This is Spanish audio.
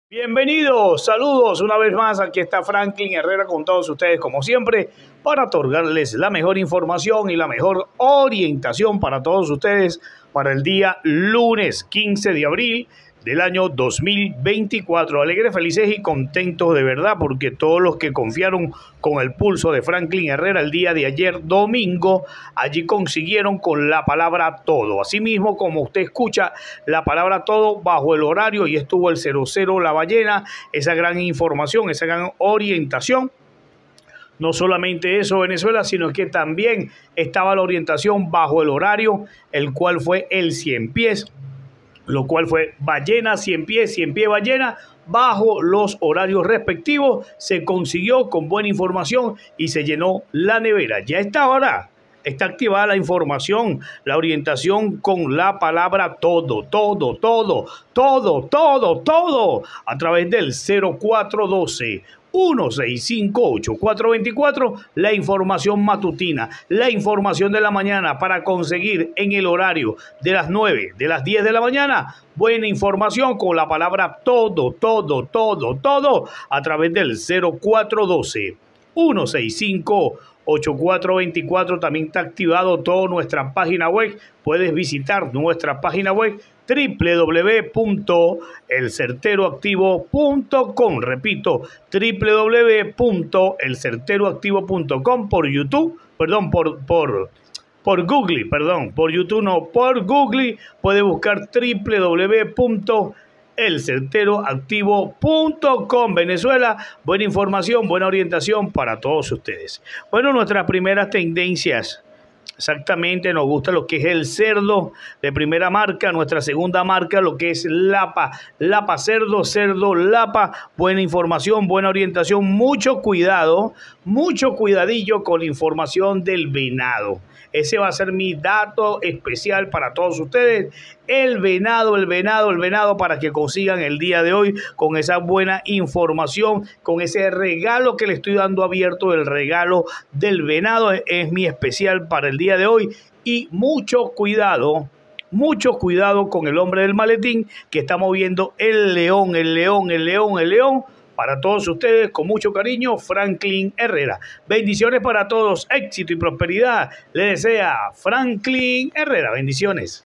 Bienvenidos, saludos una vez más. Aquí está Franklin Herrera con todos ustedes, como siempre, para otorgarles la mejor información y la mejor orientación para todos ustedes para el día lunes 15 de abril del año 2024. Alegres, felices y contentos de verdad, porque todos los que confiaron con el pulso de Franklin Herrera el día de ayer domingo, allí consiguieron con la palabra todo. Asimismo, como usted escucha, la palabra todo bajo el horario, y estuvo el 00 La Ballena, esa gran información, esa gran orientación. No solamente eso, Venezuela, sino que también estaba la orientación bajo el horario, el cual fue el 100 pies, lo cual fue ballena, 100 pies, ballena, bajo los horarios respectivos. Se consiguió con buena información y se llenó la nevera. Ya está ahora. Está activada la información, la orientación con la palabra todo, a través del 0412-1658-424, la información matutina, la información de la mañana para conseguir en el horario de las 9, de las 10 de la mañana, buena información con la palabra todo, a través del 0412-165-8424. También está activado toda nuestra página web. Puedes visitar nuestra página web www.elcerteroactivo.com. Repito, www.elcerteroactivo.com. por YouTube, por Google, por YouTube no, por Google puede buscar www.elcerteroactivo.com. Venezuela, buena información, buena orientación para todos ustedes. Bueno, nuestras primeras tendencias. Exactamente, nos gusta lo que es el cerdo de primera marca. Nuestra segunda marca, lo que es Lapa cerdo, Lapa. Buena información, buena orientación. Mucho cuidado, mucho cuidadillo con la información del venado. Ese va a ser mi dato especial para todos ustedes. El venado, para que consigan el día de hoy con esa buena información, con ese regalo que le estoy dando abierto, el regalo del venado. Es mi especial para el día de hoy. Y mucho cuidado con el hombre del maletín que está moviendo el león. Para todos ustedes, con mucho cariño, Franklin Herrera. Bendiciones para todos, éxito y prosperidad. Le desea Franklin Herrera. Bendiciones.